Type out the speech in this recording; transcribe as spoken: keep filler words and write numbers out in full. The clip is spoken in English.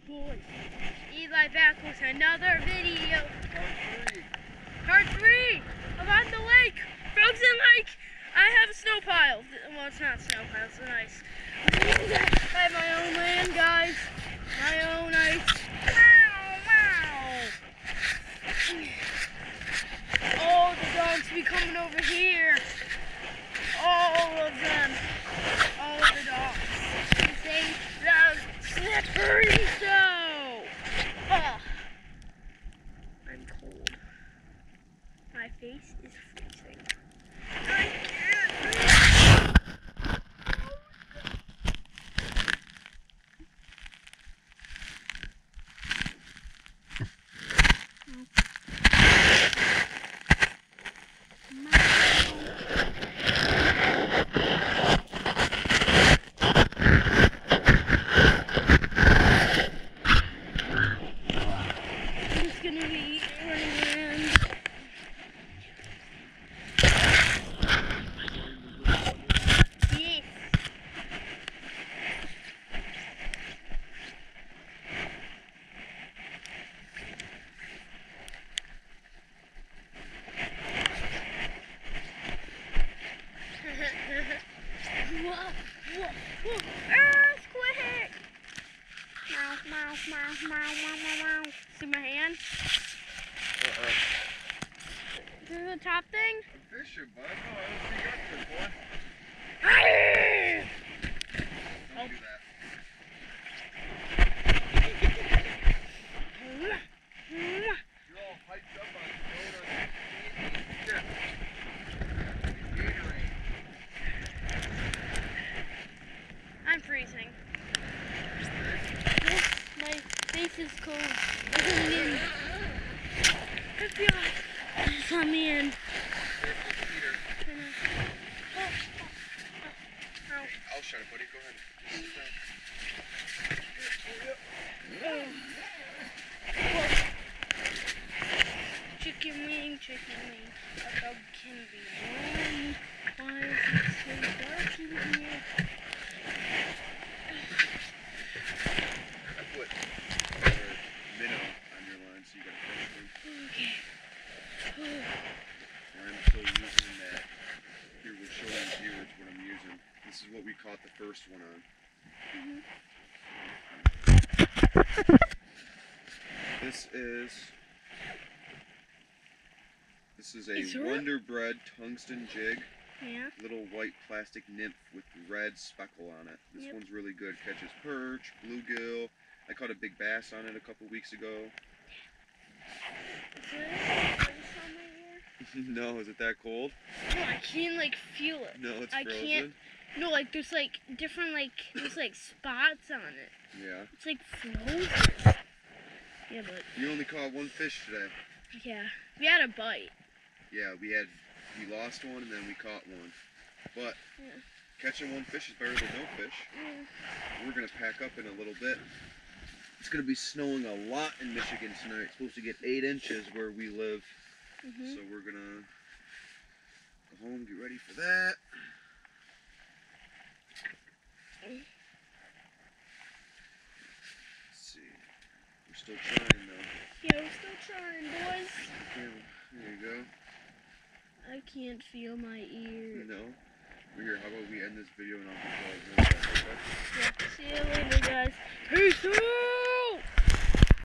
boy, Eli back with another video. Part three. Part three. I'm on the lake, frozen lake. I have a snow pile. Well, it's not a snow pile, it's an ice. I have my own land, guys. My own ice. Wow, wow. Oh, the dogs be coming over here. All of them. All of the dogs. They love slippery snow. Ugh. I'm cold. My face is freezing. I can't breathe. Earthquake! Meow, meow, meow, meow, meow, meow. See my hand? Uh-uh. This is the top thing? I'm fishing, bud. No, I don't see you up there, boy. Arrgh! Don't do that. You're all hyped up on Corona. Yeah. Gatorade. I'm freezing. My face is cold. Let me in. F B I. Let me in. I'll shut it, buddy. Go ahead. Chicken wing, chicken wing. A dog can be warm. Why is it so dark in here? I put uh, minnow on your line so you got a fresh one. Okay. And I'm still using that. Here, we'll show you here is what I'm using. This is what we caught the first one on. Mm-hmm. This is this is a Is there- Wonder Bread tungsten jig. Yeah. Little white plastic nymph with red speckle on it. This Yep. one's really good. Catches perch, bluegill. I caught a big bass on it a couple weeks ago. Is there ice on my ear? No, is it that cold? No, I can't like feel it. No, it's I frozen. can't- No, like there's like different like there's like spots on it. Yeah. It's like frozen. Yeah, but You only caught one fish today. yeah, we had a bite. Yeah, we had we lost one and then we caught one. But Yeah. catching one fish is better than no fish. Yeah. We're gonna pack up in a little bit. It's gonna be snowing a lot in Michigan tonight. It's supposed to get eight inches where we live. Mhm. So we're gonna go home, get ready for that. Let's see. We're still trying though. Yeah, we're still trying, boys. Okay, there you go. I can't feel my ear. No. Here, how about we end this video and I'll be called.